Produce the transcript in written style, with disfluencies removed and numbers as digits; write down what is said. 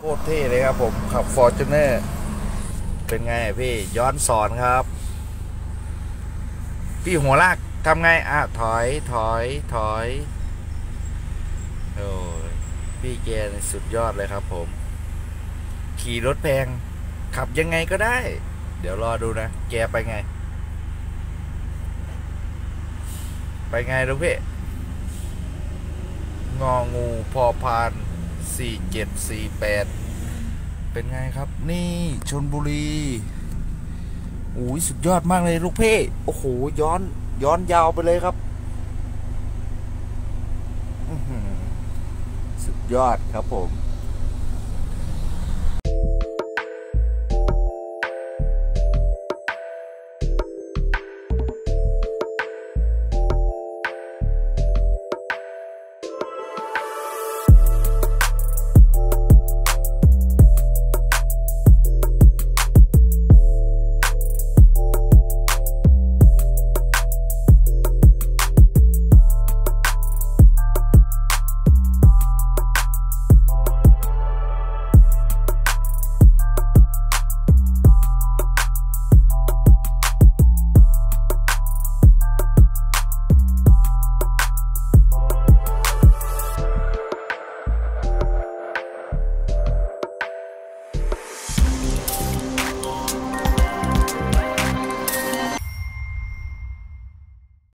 โคตรเท่เลยครับผมขับ Fortuner เป็นไงพี่ย้อนสอนครับพี่หัวลากทำไงถอยโอ้ยพี่แกนี่สุดยอดเลยครับผมขี่รถแพงขับยังไงก็ได้เดี๋ยวรอดูนะแกไปไงลูกพี่งองูพอพาน4748เป็นไงครับนี่ชลบุรีโอ้ยสุดยอดมากเลยลูกพี่โอ้โหย้อนยาวไปเลยครับอื้อหือสุดยอดครับผม